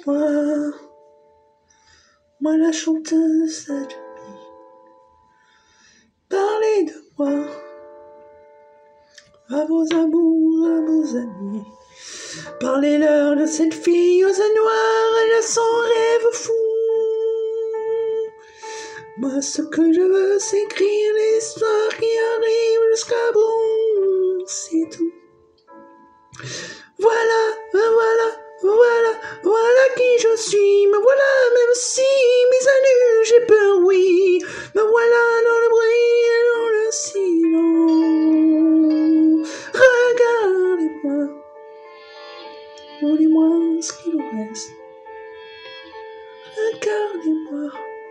moi, moi la chanteuse de nuit. Parlez de moi à vos amours, à vos amis. Parlez-leur de cette fille aux yeux noirs et de son rêve fou. Moi, ce que je veux, c'est écrire l'histoire qui arrive jusqu'à bout, c'est tout. Voilà, voilà, voilà, voilà qui je suis. Me voilà, même si mes années j'ai peur, oui. Me voilà dans le bruit et dans le silence. Regardez-moi, dis-moi ce qu'il en reste. Regardez-moi,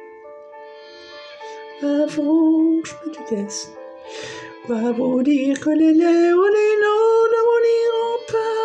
avant que je me déteste. Quoi vous dire que les lèvres, les noms ne vous liront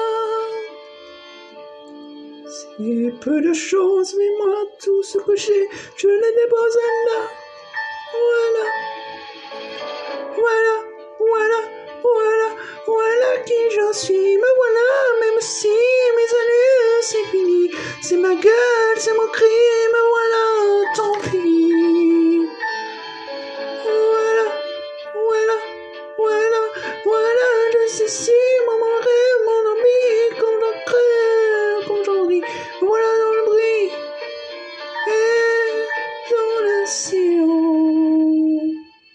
pas. C'est peu de choses, mais moi, tout ce que j'ai, je le dépose là. Voilà, voilà, voilà, voilà, voilà qui je suis. Me voilà, même si mes années, c'est fini. C'est ma gueule, c'est mon cri, me voilà, tant pis. Voilà, voilà, voilà, voilà, je sais si mon rêve, mon envie, comme j'en crève, comme j'en ris. Voilà dans le bruit et dans le silence.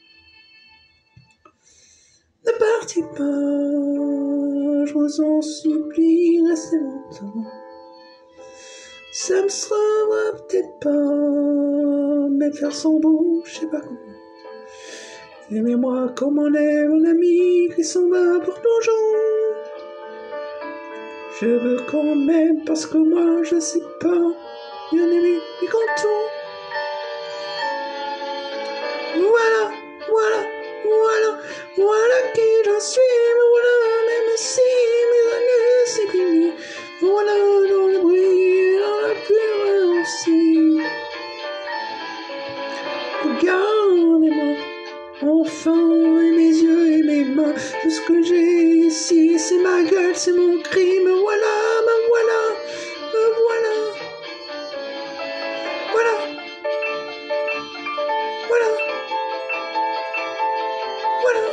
Ne partez pas, je vous en supplie, restez longtemps. Ça me sera peut-être pas, mais faire son beau, je sais pas comment. Aimez-moi comme on aime un ami qui s'en va pour toujours. Je veux qu'on m'aime parce que moi je sais pas bien aimer les contours. Voilà, voilà, voilà, voilà qui j'en suis. Me voilà, même si mes années c'est fini. Voilà dans le bruit et dans la pure aussi. Regardez-moi. Enfin, et mes yeux et mes mains, tout ce que j'ai ici, c'est ma gueule, c'est mon cri, me voilà, me voilà, me voilà, voilà, voilà, voilà.